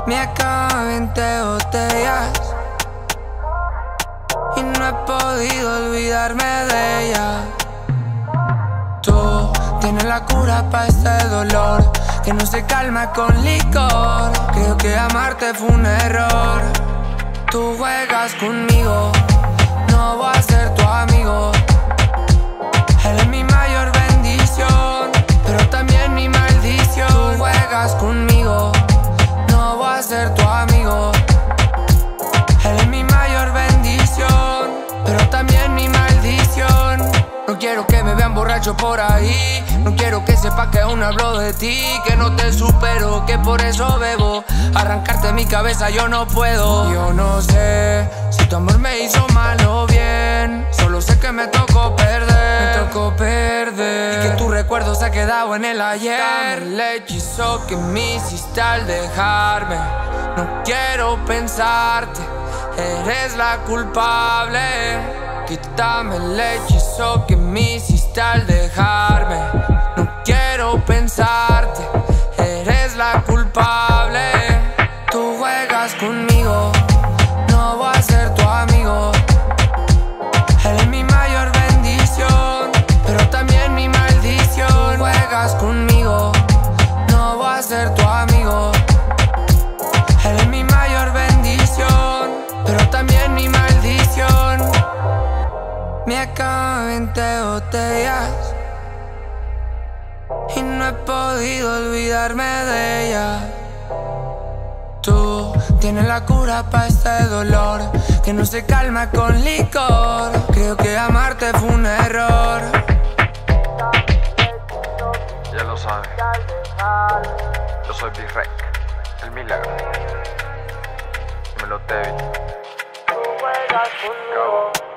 Me acabo 20 botellas y no he podido olvidarme de ella. Tú tienes la cura para este dolor que no se calma con licor. Creo que amarte fue un error. Tú juegas conmigo, no voy a ser tu amigo. Él es mi mayor bendición, pero también mi maldición. Tú juegas conmigo, no voy a ser tu amigo. Él es mi mayor bendición, pero también mi maldición. No quiero que me vean borracho por ahí. No quiero que sepa que aún hablo de ti, que no te supero, que por eso bebo. Arrancarte mi cabeza yo no puedo. Yo no sé si tu amor me hizo mal o bien. Solo sé que me tocó perder. Me tocó perder. Y que tu recuerdo se ha quedado en el ayer. Dame el hechizo que me hiciste al dejarme. No quiero pensarte, eres la culpable. Quítame el hechizo que me hiciste al dejarme. No quiero pensarte, eres la culpable. Tú juegas conmigo, no voy a ser tu amigo. Él es mi mayor bendición, pero también mi maldición. Tú juegas conmigo, no voy a ser tu amigo. Él es mi mayor bendición, pero también mi maldición. Me acabo 20 botellas y no he podido olvidarme de ella. Tú tienes la cura para este dolor que no se calma con licor. Creo que amarte fue un error. Ya lo sabes, yo soy B-Rec, el milagro. Dímelo, David. Tú juegas conmigo.